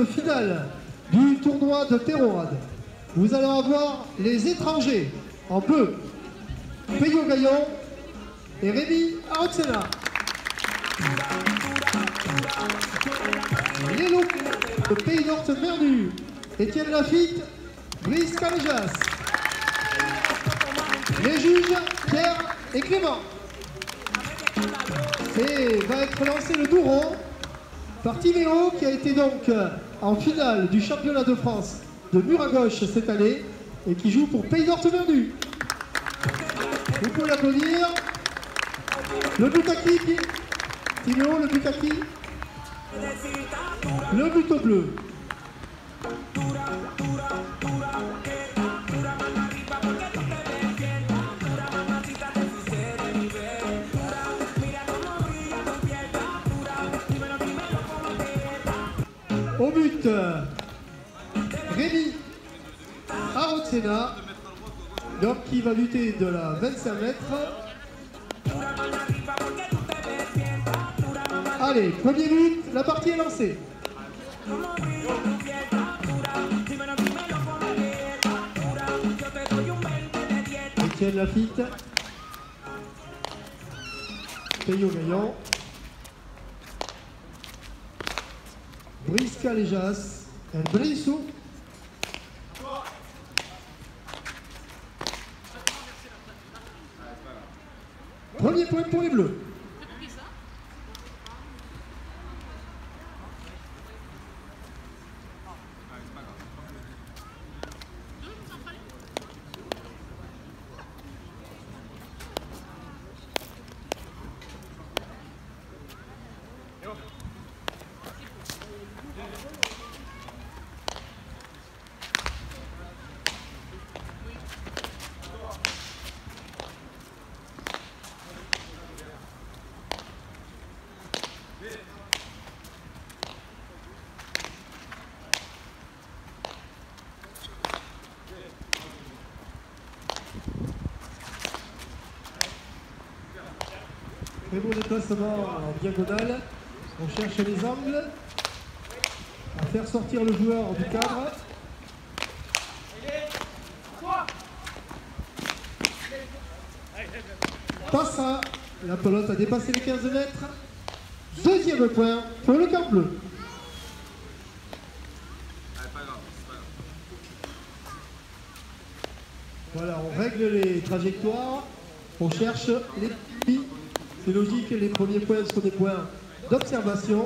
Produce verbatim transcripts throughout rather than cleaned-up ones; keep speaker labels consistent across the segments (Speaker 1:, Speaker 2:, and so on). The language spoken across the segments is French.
Speaker 1: deuxième finale du tournoi de Terrorade. Vous allez avoir les étrangers en bleu, Peyo Gaillon et Rémi Arotsena. Les loups, le Pays Norte Mernu, Étienne Lafitte, Brice Caléjas. Les juges, Pierre et Clément. Et va être lancé le douron par Timéo, qui a été donc en finale du championnat de France de mur à gauche cette année et qui joue pour Pays Norte Mernu. Vous pouvez l'applaudir. Le but à qui? Timéo, le but à qui? Le but au bleu. Au but, Rémi Arotsena, donc qui va lutter de la vingt-cinq mètres. Allez, premier but, la partie est lancée. Étienne Lafitte, Peyo Gaillon, Brice Caléjas, El Brissou. Premier point pour les Bleus. Très beau déplacement en diagonale. On cherche les angles. À faire sortir le joueur du cadre. Passe à. La pelote a dépassé les quinze mètres. Deuxième point pour le camp bleu. Voilà, on règle les trajectoires. On cherche les petits. C'est logique, les premiers points sont des points d'observation.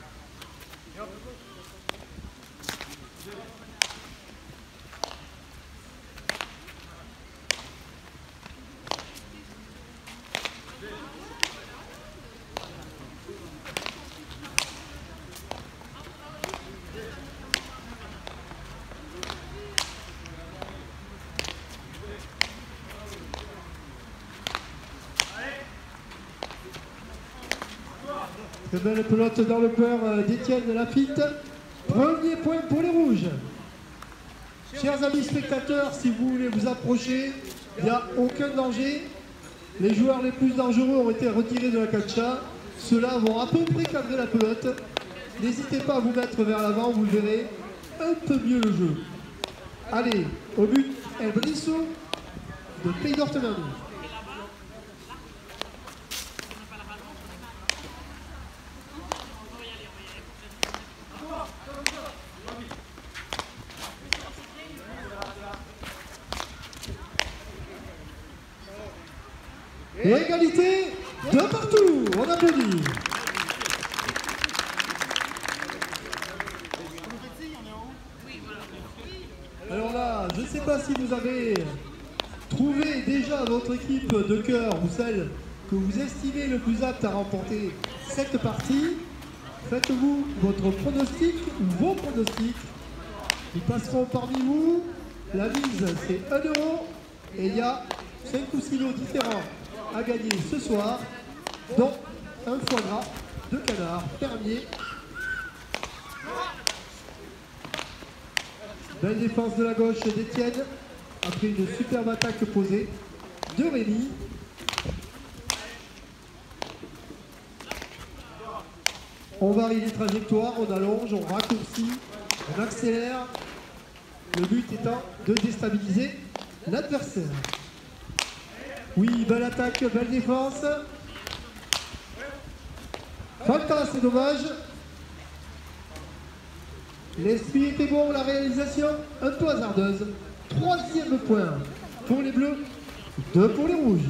Speaker 1: Très belle pelote dans le beurre d'Étienne Lafitte. Premier point pour les rouges. Chers amis spectateurs, si vous voulez vous approcher, il n'y a aucun danger. Les joueurs les plus dangereux ont été retirés de la cancha. Ceux-là vont à peu près cadrer la pelote. N'hésitez pas à vous mettre vers l'avant, vous verrez un peu mieux le jeu. Allez, au but, El Brissou de Pays Norte Mernu. Et égalité de partout. On applaudit. Alors là, je ne sais pas si vous avez trouvé déjà votre équipe de cœur ou celle que vous estimez le plus apte à remporter cette partie. Faites-vous votre pronostic ou vos pronostics. Ils passeront parmi vous. La mise, c'est un euro. Et il y a cinq ou six lots différents à gagner ce soir, dont un foie gras de canard fermier. Belle défense de la gauche d'Étienne, après une superbe attaque posée de Rémi. On varie les trajectoires, on allonge, on raccourcit On accélère, le but étant de déstabiliser l'adversaire. Oui, belle attaque, belle défense. Falta, c'est dommage. L'esprit était bon, la réalisation un peu hasardeuse. Troisième point pour les bleus, deux pour les rouges.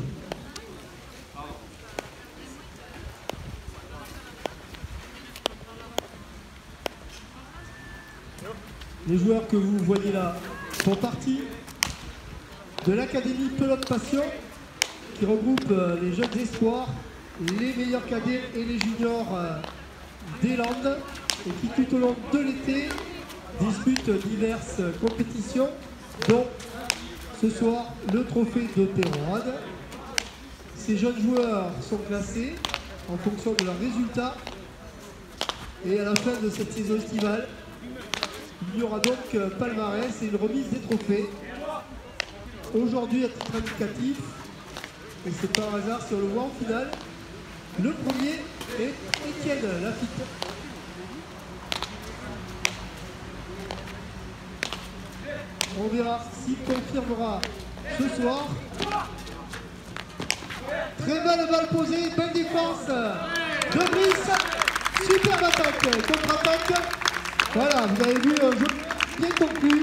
Speaker 1: Les joueurs que vous voyez là font partie de l'Académie Pelote Passion qui regroupe les jeunes espoirs, les meilleurs cadets et les juniors des Landes et qui tout au long de l'été disputent diverses compétitions dont ce soir le trophée de Péroade. Ces jeunes joueurs sont classés en fonction de leurs résultats et à la fin de cette saison estivale, il y aura donc palmarès et une remise des trophées. Aujourd'hui, à titre indicatif, et c'est par hasard si on le voit en finale, le premier est Étienne Lafitte. On verra s'il confirmera ce soir. Très belle balle posée, belle défense de Brice. Superbe attaque, contre-attaque. Voilà, vous avez vu un jeu bien conclu.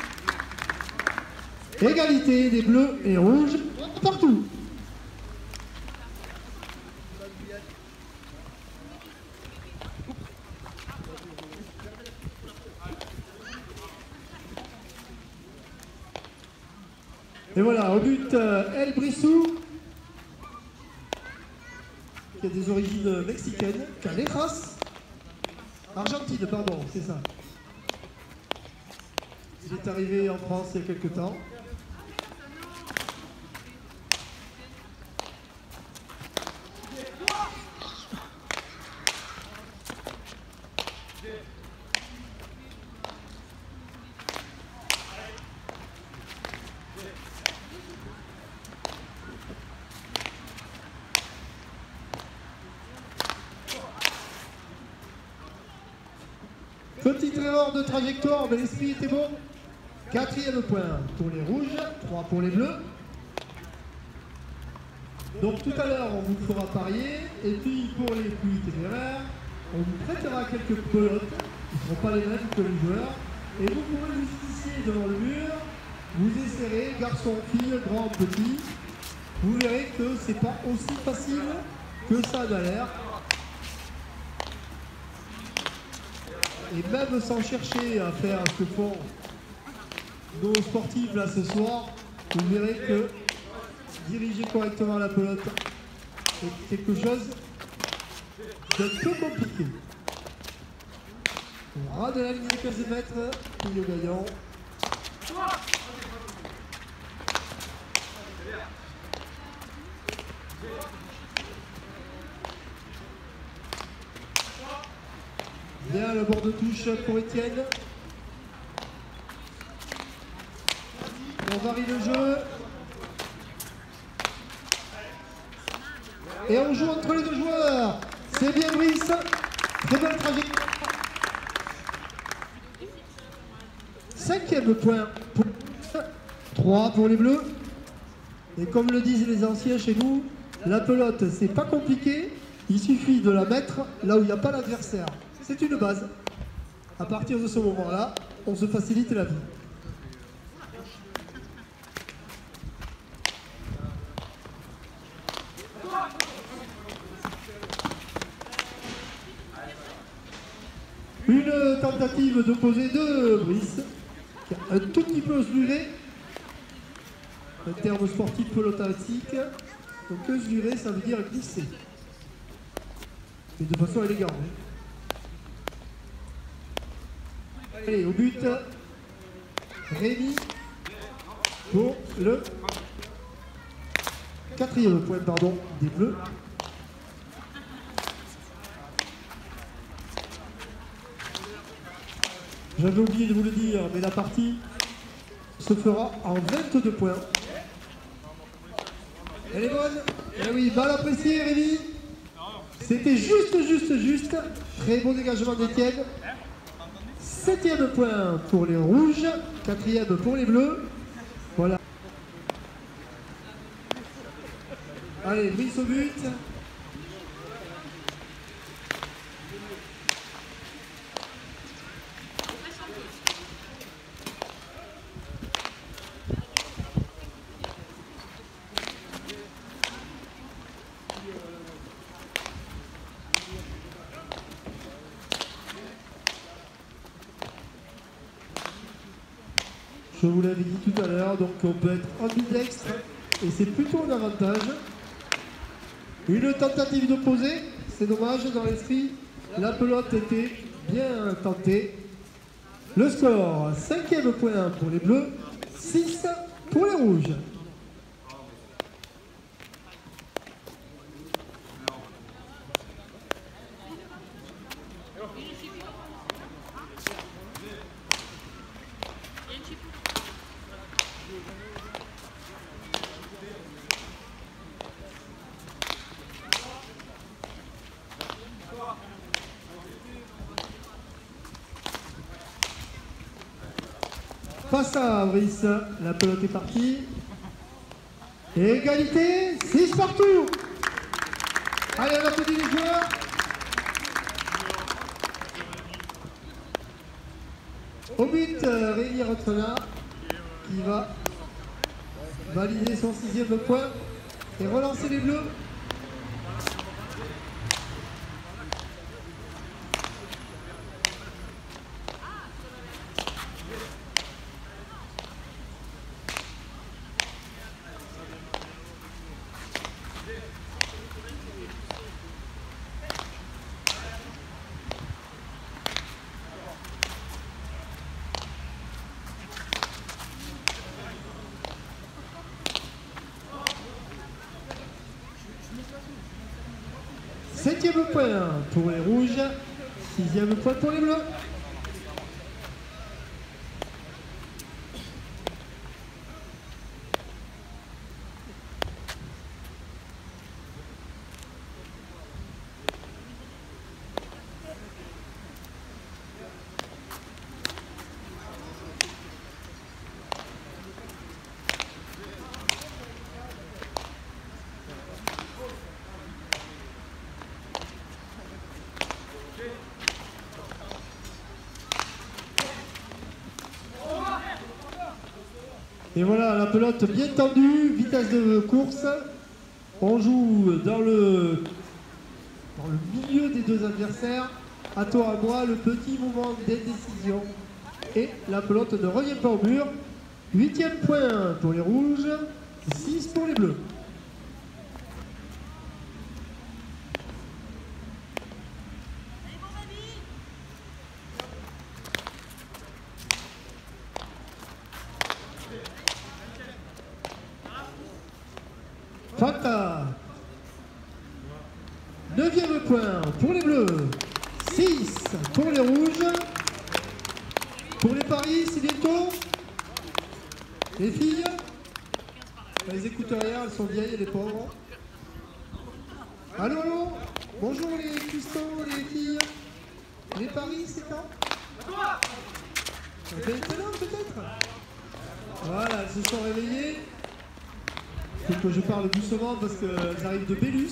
Speaker 1: Égalité des bleus et rouges partout. Et voilà, au but, El Brissou, qui a des origines mexicaines, Calejas. Argentine, pardon, c'est ça. Il est arrivé en France il y a quelques temps. Petite erreur de trajectoire, mais l'esprit était bon. Quatrième point pour les rouges, trois pour les bleus. Donc tout à l'heure, on vous fera parier. Et puis pour les pluies téméraires, on vous prêtera quelques pelotes. Ils ne seront pas les mêmes que les joueurs. Et vous pourrez vous initier devant le mur. Vous essaierez, garçon, fille, grand, petit. Vous verrez que c'est pas aussi facile que ça a l'air. Et même sans chercher à faire ce que font nos sportifs là ce soir, vous verrez que diriger correctement la pelote est quelque chose de peu compliqué. On ras de la ligne des quinze mètres, puis le gagnant. Bien le bord de touche pour Étienne. On varie le jeu. Et on joue entre les deux joueurs. C'est bien Brice. Très belle trajectoire. Cinquième point pour trois pour les bleus. Et comme le disent les anciens chez nous, la pelote c'est pas compliqué. Il suffit de la mettre là où il n'y a pas l'adversaire. C'est une base. À partir de ce moment-là, on se facilite la vie. Une tentative de poser de Brice, qui a un tout petit peu usuré. Un terme sportif pelotatique. Donc usuré, ça veut dire glisser. Mais de façon élégante. Hein. Allez, au but, Rémi pour le quatrième point pardon, des bleus. J'avais oublié de vous le dire, mais la partie se fera en vingt-deux points. Elle est bonne. Eh oui, balle appréciée, Rémi. C'était juste, juste, juste. Très bon dégagement d'Étienne. Septième point pour les rouges, quatrième pour les bleus. Voilà. Allez, Brice au but. Je vous l'avais dit tout à l'heure, donc on peut être ambidextre et c'est plutôt un avantage. Une tentative d'opposé, c'est dommage dans l'esprit, la pelote était bien tentée. Le score, cinquième point pour les bleus, six pour les rouges. Face à Brice, la pelote est partie. Et égalité, six partout. Allez, on applaudit les joueurs. Au but, Rémi Rotrena qui va valider son sixième point et relancer les bleus. Septième point pour les rouges, sixième point pour les bleus. Et voilà, la pelote bien tendue, vitesse de course. On joue dans le, dans le milieu des deux adversaires. À toi, à moi, le petit moment d'indécision. Et la pelote ne revient pas au mur. Huitième point pour les rouges, six pour les bleus. Fanta. Neuvième point pour les bleus, six pour les rouges. Pour les paris, c'est bientôt. Les filles, les écouteurs, elles sont vieilles, les pauvres. Allô, allô. Bonjour les cuistots, les filles. Les paris, c'est quand? Maintenant peut-être. Voilà, elles se sont réveillées. Il faut que je parle doucement parce qu'elles arrivent de Bélus.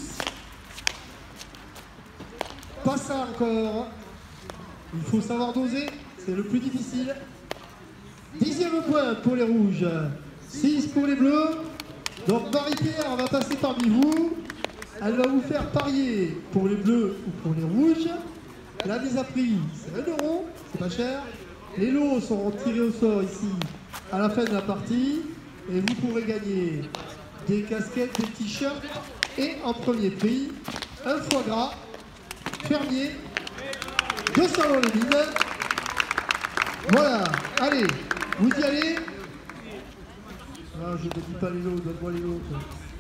Speaker 1: Pas ça encore. Il faut savoir doser, c'est le plus difficile. Dixième point pour les rouges, six pour les bleus. Donc Marie-Pierre va passer parmi vous. Elle va vous faire parier pour les bleus ou pour les rouges. La mise à prix, c'est un euro, c'est pas cher. Les lots seront tirés au sort ici à la fin de la partie. Et vous pourrez gagner des casquettes, des t-shirts et en premier prix, un foie gras fermier de Salon-les-Mines. Voilà, allez, vous y allez. Ah, je ne dis pas les lots, donne-moi les lots.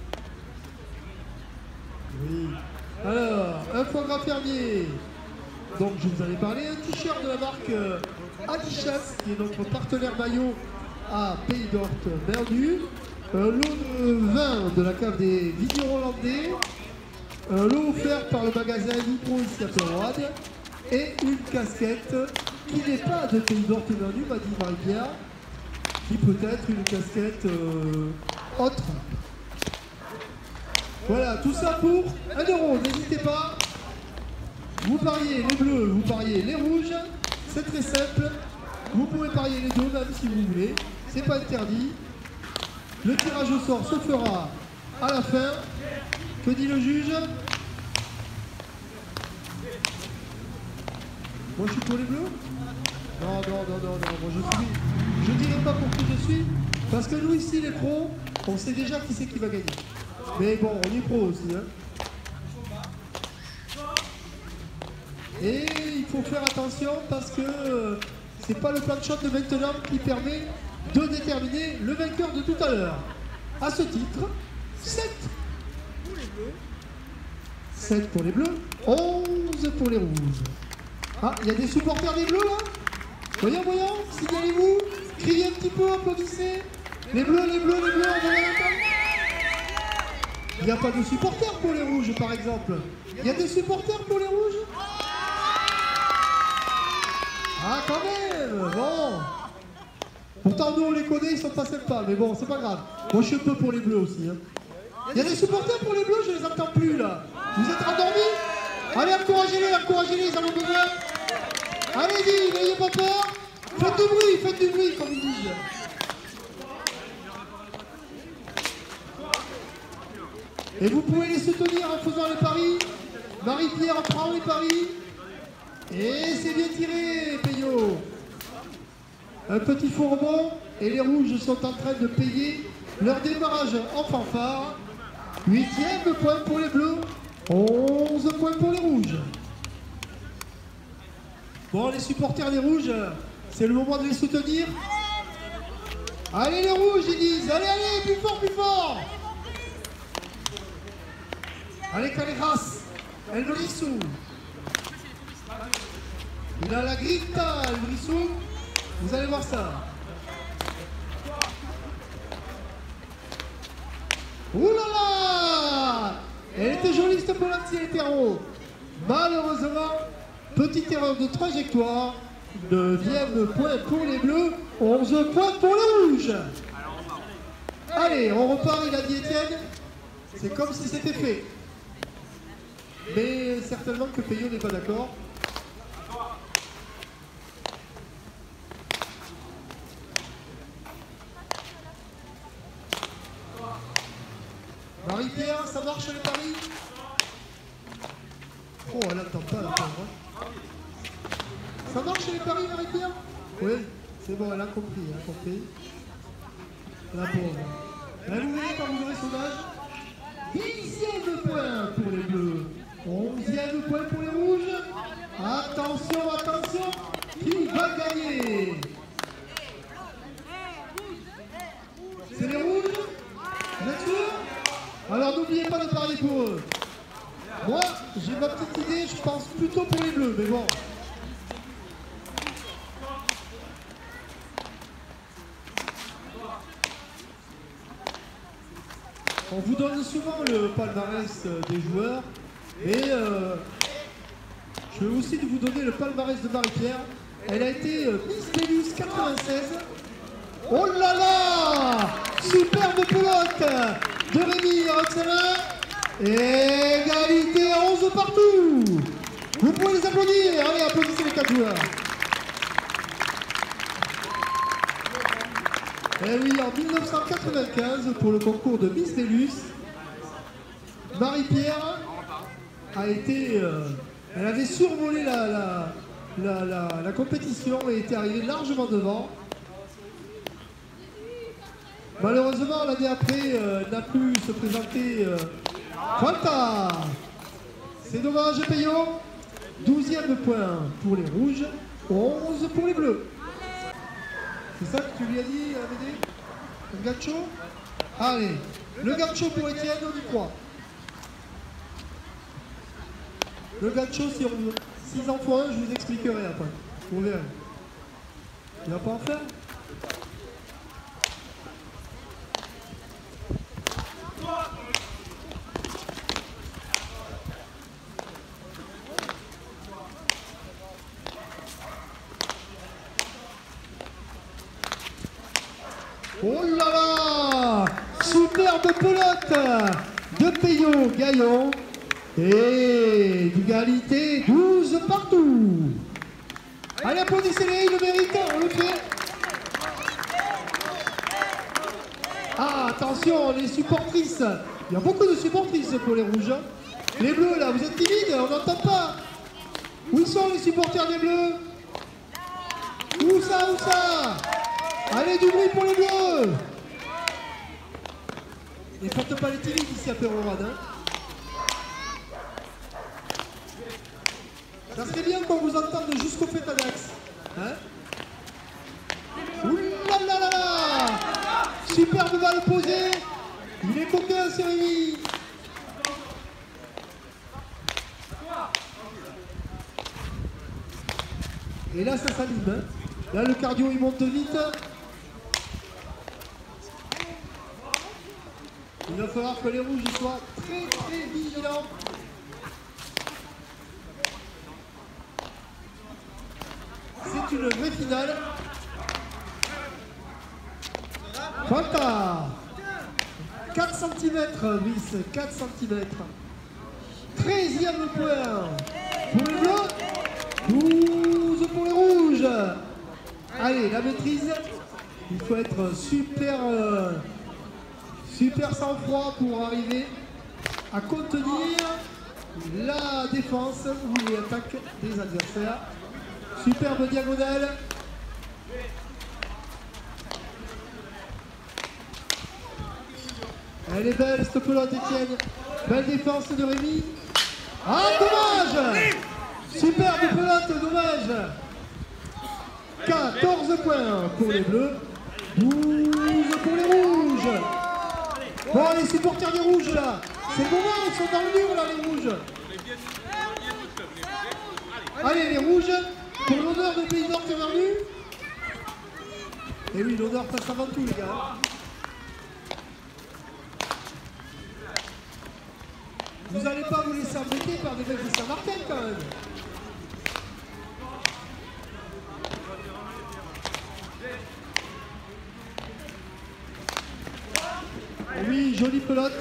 Speaker 1: Oui. Alors, un foie gras fermier. Donc, je vous en ai parlé, un t-shirt de la marque Adidas, qui est notre partenaire maillot à Pays d'Horte Merdu. Un lot de vin de la cave des Vignerons Landais. Un lot offert par le magasin Nitro ici à Péroade. et une casquette qui n'est pas de Pays d'Orthémanu, m'a dit Marie-Pierre, qui peut être une casquette euh, autre. Voilà, tout ça pour un euro. N'hésitez pas. Vous pariez les bleus, vous pariez les rouges. C'est très simple. Vous pouvez parier les deux, même si vous voulez. C'est pas interdit. Le tirage au sort se fera à la fin. Que dit le juge? Moi je suis pour les bleus? Non, non, non, non, non. Moi je suis. Je dirais pas pour qui je suis. Parce que nous ici, les pros, on sait déjà qui c'est qui va gagner. Mais bon, on est pro aussi. Hein. Et il faut faire attention parce que euh, c'est pas le plan de shot de maintenant qui permet de déterminer le vainqueur de tout à l'heure. À ce titre, sept pour les bleus, sept pour les bleus, onze pour les rouges. Ah, il y a des supporters des bleus là? Voyons, voyons, signalez-vous, criez un petit peu, applaudissez. Les bleus, les bleus, les bleus, on va l'entendre. Il n'y a pas de supporters pour les rouges par exemple. Il y a des supporters pour les rouges? Ah, quand même. Bon. Pourtant, nous, on les connaît, ils sont pas sympas. Mais bon, c'est pas grave. Moi, je suis un peu pour les bleus aussi. Hein. Il y a des supporters pour les bleus, je les entends plus, là. Vous êtes endormis? Allez, encouragez-les, encouragez-les, ils en ont besoin. Allez-y, n'ayez pas peur. Faites du bruit, faites du bruit, comme ils disent. Et vous pouvez les soutenir en faisant les paris. Marie-Pierre prend les paris. Et c'est bien tiré, Payot. Un petit fourmont et les rouges sont en train de payer leur démarrage en fanfare. Huitième point pour les bleus, onze points pour les rouges. Bon, les supporters des rouges, c'est le moment de les soutenir. Allez les rouges, ils disent. Allez, allez, plus fort, plus fort. Allez, Callejas, El Brissou. Il a la grinta, El Brissou. Vous allez voir ça. Ouh là là! Elle était jolie cette penalty hétéro. Malheureusement, petite erreur de trajectoire. Neuvième point pour les bleus, onze points pour les rouges. Allez, on repart, il a dit Étienne. C'est comme si c'était fait. Mais certainement que Payot n'est pas d'accord. Marie-Pierre, ça marche les paris? Oh, elle n'entend pas la pauvre. Ça marche les paris, Marie-Pierre? Oui, c'est bon, elle a compris, elle a compris. La pauvre. Là, vous voyez quand vous aurez son âge? Dixième point pour les bleus. Onzième point pour les rouges. Attention, attention. Qui va gagner? C'est les rouges? Vous êtes sûr? Alors n'oubliez pas de parier pour eux. Moi, j'ai ma petite idée, je pense plutôt pour les bleus, mais bon. On vous donne souvent le palmarès des joueurs, et euh, je vais aussi vous donner le palmarès de Marie-Pierre. Elle a été euh, Miss Bellus quatre-vingt-seize. Oh là là! Superbe pelote de Rémi Roxana. Égalité onze partout. Vous pouvez les applaudir. Allez, applaudissez les quatre joueurs. Et oui, en mille neuf cent quatre-vingt-quinze, pour le concours de Miss Bellus, Marie-Pierre a été... Euh, elle avait survolé la, la, la, la, la compétition et était arrivée largement devant. Malheureusement, l'année après, euh, n'a pu se présenter euh, Fanta. C'est dommage, Payot. douzième point pour les rouges, onze pour les bleus. C'est ça que tu lui as dit, Amédée? Le gacho? Allez, le gacho pour Étienne, on y croit. Le gacho, si on s'ils en font un, je vous expliquerai après. Vous verrez. Il va pas en faire? Oh là là! Superbe pelote de Peyo Gaillon. Et d'égalité douze partout. Allez, applaudissez-les, ils le méritent, on le fait. Ah, attention, les supportrices. Il y a beaucoup de supportrices pour les rouges. Les bleus, là, vous êtes timides, on n'entend pas. Où sont les supporters des bleus? Où ça, où ça? Allez, du bruit pour les bleus. Ne faites pas les timides ici à Pérorade. Hein. Ça serait bien qu'on vous entende jusqu'au Fétanax. Hein? Ouh là là là là! Superbe balle posée. Il est coquin, ce Rémi. Et là, ça s'anime. Hein? Là, le cardio, il monte vite. Il va falloir que les rouges soient très très vigilants. C'est une vraie finale. Fanta. quatre centimètres, Brice, quatre centimètres. treizième point pour les bleus, douze pour les rouges. Allez, la maîtrise. Il faut être super, euh, super sang-froid pour arriver à contenir la défense ou les attaques des adversaires. Superbe diagonale. Elle est belle cette pelote, Étienne. Belle défense de Rémi. Ah, dommage! Superbe pelote, dommage. quatorze points pour les bleus, douze pour les rouges. Bon, les supporters des rouges là, c'est le moment, ils sont dans le mur là, les rouges. Allez, les rouges, pour l'honneur de Pays Nord Tavernu. Et oui, l'honneur passe avant tout, les gars. Vous n'allez pas vous laisser embêter par des mecs de Saint-Martin quand même. Oui, jolie pelote.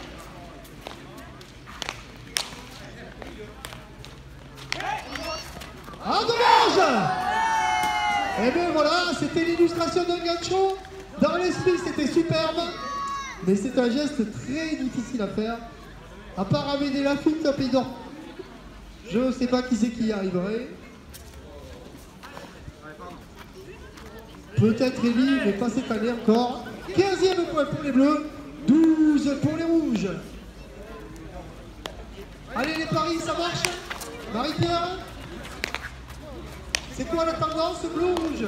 Speaker 1: Ah, dommage! Et bien voilà, c'était l'illustration d'un gancho. Dans l'esprit, c'était superbe. Mais c'est un geste très difficile à faire. À part amener la fuite à Pays d'Or. Je ne sais pas qui c'est qui y arriverait. Peut-être Elie, mais pas cette année encore. quinzième point pour les bleus, douze pour les rouges. Allez les paris, ça marche? Marie-Pierre? C'est quoi la tendance, bleu ou rouge?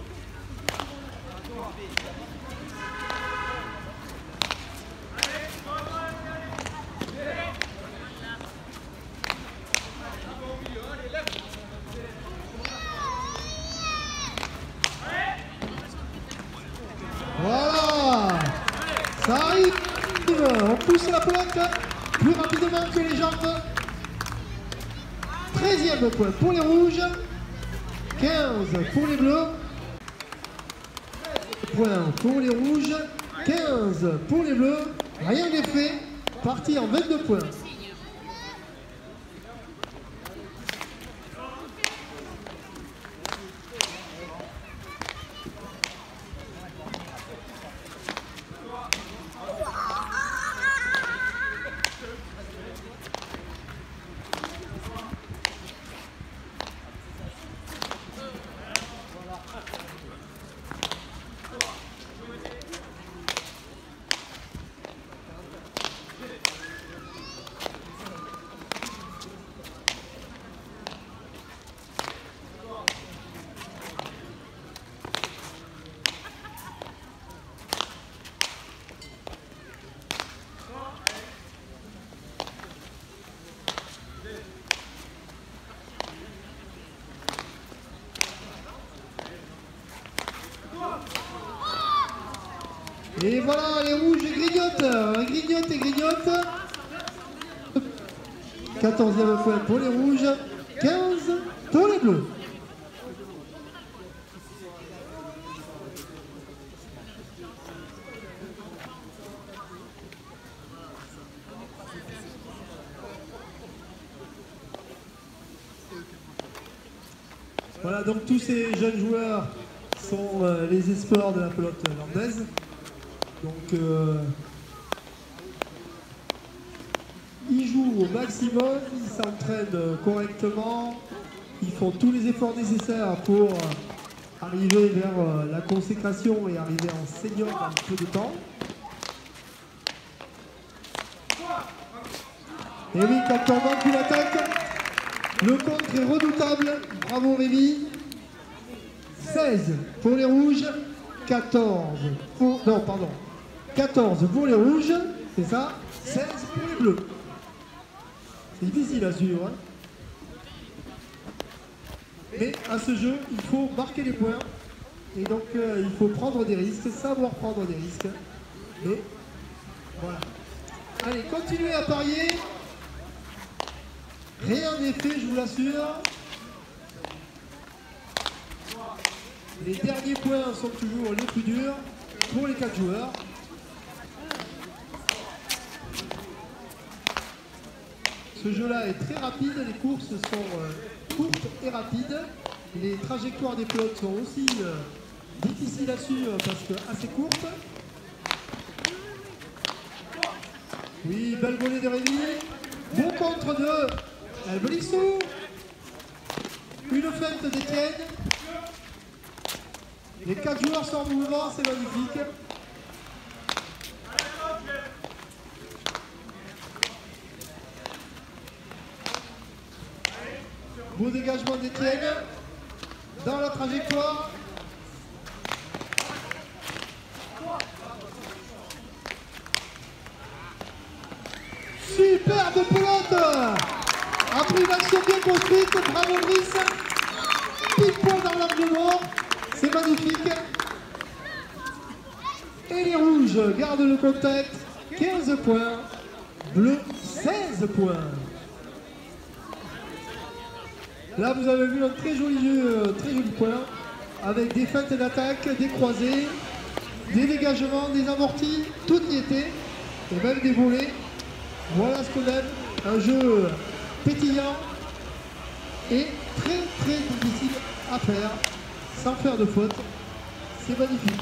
Speaker 1: Voilà, ça arrive, on pousse la pelote plus rapidement que les jambes. treizième point pour les rouges, quinze pour les bleus, point pour les rouges, quinze pour les bleus, rien n'est fait, parti en vingt-deux points. Et voilà, les rouges grignotent, grignotent et grignotent. quatorzième point pour les rouges, quinze pour les bleus. Voilà, donc tous ces jeunes joueurs sont euh, les espoirs de la pelote landaise. Donc euh, ils jouent au maximum, ils s'entraînent correctement, ils font tous les efforts nécessaires pour arriver vers euh, la consécration et arriver en senior en peu de temps. Et oui, quand on manque une attaque, le contre est redoutable. Bravo Rémi. seize pour les rouges, quatorze pour... Non, pardon. quatorze pour les rouges, c'est ça, seize pour les bleus. C'est difficile à suivre. Hein. Mais à ce jeu, il faut marquer les points. Et donc, euh, il faut prendre des risques, savoir prendre des risques. Et voilà. Allez, continuez à parier. Rien n'est fait, je vous l'assure. Les derniers points sont toujours les plus durs pour les quatre joueurs. Ce jeu-là est très rapide, les courses sont euh, courtes et rapides. Les trajectoires des pelotes sont aussi euh, difficiles à suivre parce que assez courtes. Oui, belle volée de Rémi. Bon contre de Elbolissou. Une feinte d'Étienne. Les quatre joueurs sont en mouvement, c'est magnifique. Beau dégagement d'Étienne. Dans la trajectoire. Superbe pelote. Après une action bien construite, bravo Brice. Pile-poil dans l'angle mort. C'est magnifique. Et les rouges gardent le contact. quinze points. Bleu, seize points. Là, vous avez vu un très joli jeu, très joli point. Avec des feintes d'attaque, des croisés, des dégagements, des amortis. Tout y était. Et même des volets. Voilà ce qu'on aime. Un jeu pétillant et très très difficile à faire. Sans faire de faute, c'est magnifique.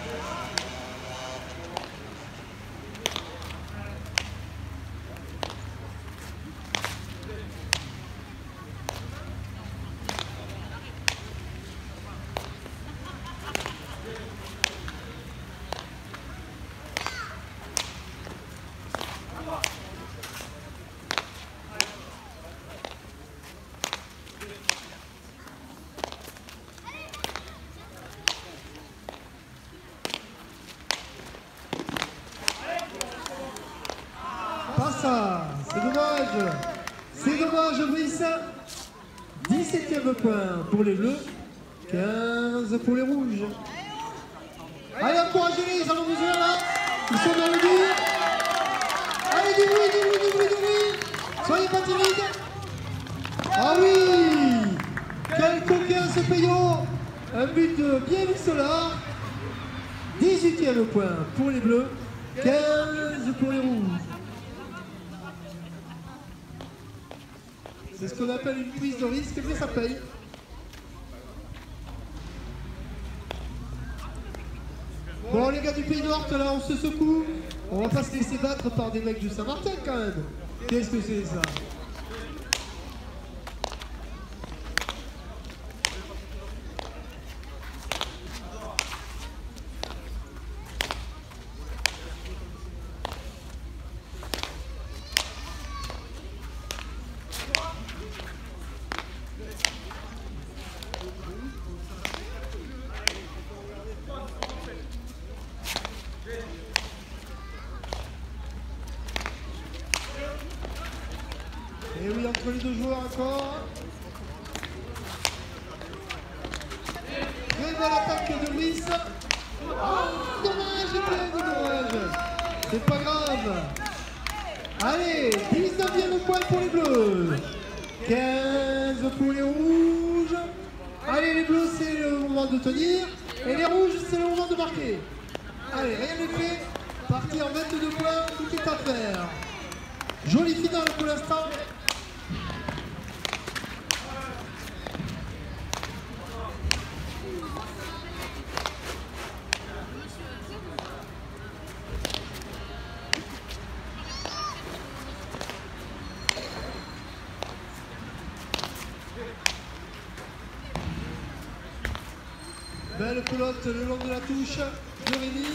Speaker 1: Pas ça, c'est dommage. C'est dommage, Brice. dix-septième point pour les bleus, quinze pour les rouges. Allez, encouragez-les, ils en ont besoin là. Ils sont dans le dur. Allez, du bruit, du bruit, du bruit, du bruit. Soyez pas timides. Ah oui, quel coquin ce Payot. Un but bien viscelard. dix-huitième point pour les bleus, quinze pour les rouges. C'est ce qu'on appelle une prise de risque, mais ça paye. Bon, les gars du Pays Nord, là, on se secoue. On va pas se laisser battre par des mecs du Saint-Martin, quand même. Qu'est-ce que c'est, ça? Et oui, entre les deux joueurs encore. Très belle attaque de Brice. Oh, dommage, plein de dommage. C'est pas grave. Allez, dix-neuvième point pour les bleus. quinze pour les rouges. Allez, les bleus, c'est le moment de tenir. Et les rouges, c'est le moment de marquer. Allez, rien n'est fait. Parti en vingt-deux points, tout est à faire. Jolie finale pour l'instant. Belle pelote le long de la touche de Rémi.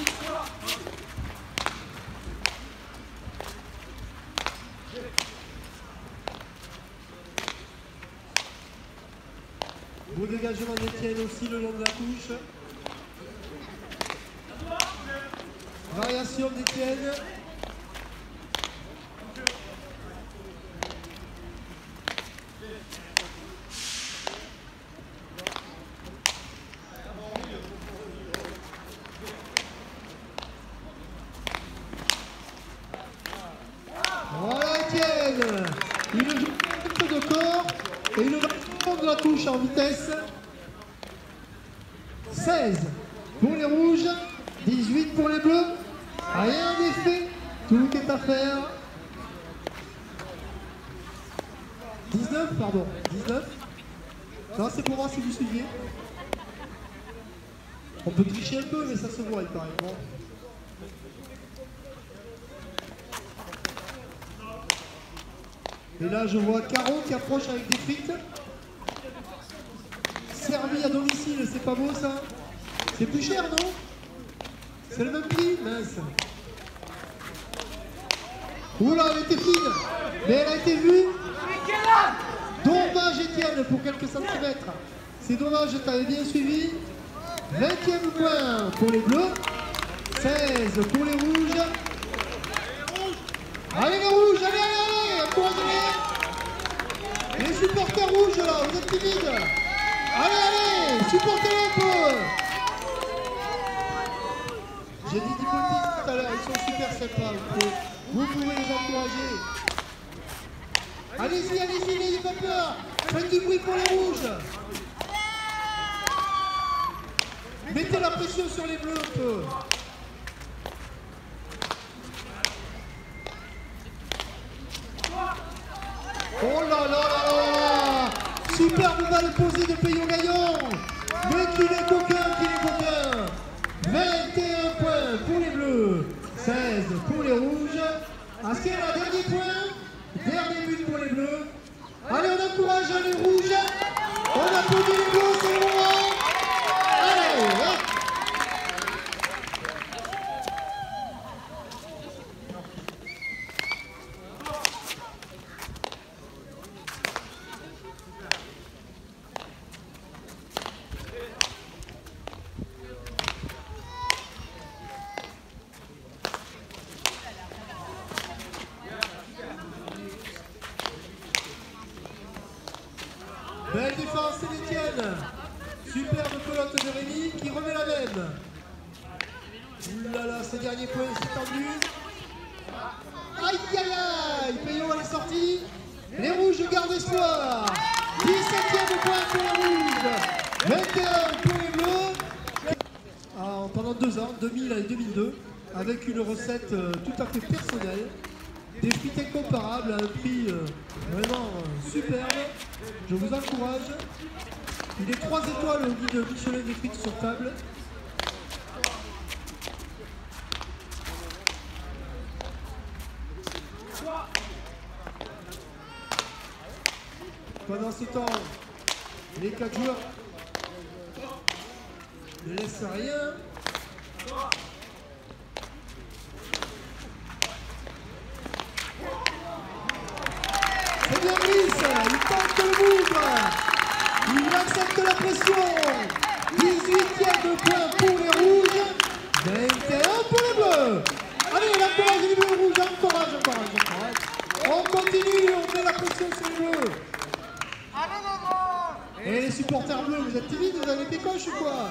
Speaker 1: Beau dégagement d'Étienne aussi le long de la touche. Variation d'Étienne. Voilà Étienne. Il joue un peu de corps et il va prendre la touche en vitesse. seize pour les rouges, dix-huit pour les bleus. Rien n'est fait, tout est à faire. dix-neuf, pardon, dix-neuf. Non, c'est pour voir si vous suiviez. On peut tricher un peu, mais ça se voit, il paraît. Bon. Et là, je vois Caro qui approche avec des frites. Servi à domicile, c'est pas beau ça? C'est plus cher, non? C'est le même prix? Mince. Oula, elle était fine, mais elle a été vue. Dommage Étienne pour quelques centimètres. C'est dommage, t'avais bien suivi. vingtième point pour les bleus. seize pour les rouges. Allez les rouges, allez, allez, allez, encouragez-les. Les supporters rouges là, vous êtes timides. Allez, allez, supportez-les un peu. J'ai dit des bêtises tout à l'heure, ils sont super sympas. Vous pouvez, vous pouvez les encourager. Allez-y, allez-y, n'ayez pas peur. Faites du bruit pour les rouges. Mettez la pression sur les bleus un peu. Oh là là là là. Superbe balle posée de Peyo-Gaillon. Mais qu'il est coquin, qu'il est coquin. vingt et un points pour les bleus, seize pour les rouges. Askel a dernier point, dernier but pour les bleus. Allez, on encourage les rouges. On applaudit les bleus, c'est le moment. Allez, hop. Belle défense, c'est l'Étienne. Superbe pelote de Rémi qui remet la même. Oulala, ce dernier point, c'est tendu. Aïe aïe aïe, Peyo elle est sortie. Les rouges gardent espoir. dix-septième point pour les rouges. vingt et un pour les bleus. Alors, pendant deux ans, deux mille et deux mille deux, avec une recette euh, tout à fait personnelle. Des frites incomparables à un prix euh, vraiment euh, superbe. Je vous encourage. Il est trois étoiles au guide Michelin des frites sur table. Pendant ce temps, les quatre joueurs ne laissent rien. C'est bien Brice, il tente le move, il accepte la pression. dix-huitième point pour les rouges, vingt et un pour les bleus. Allez, on encourage les bleus rouges, encourage, encourage, encourage. On continue, on met la pression sur les bleus. Et les supporters bleus, vous êtes timides, vous avez des coches ou quoi?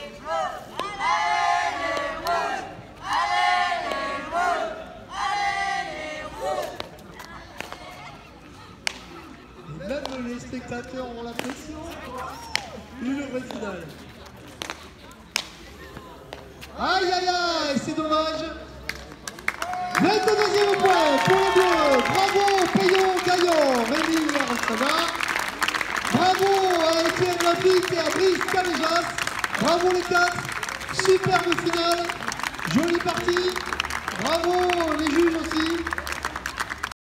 Speaker 1: Même les spectateurs ont la pression. Une vraie finale. Aïe aïe aïe, c'est dommage. vingt-deuxième point pour les bleus. Bravo Peyo-Gaillon, Rémi Arastana. Bravo à Étienne Lafitte et à Brice Caléjas. Bravo les quatre. Superbe finale. Jolie partie. Bravo les juges aussi.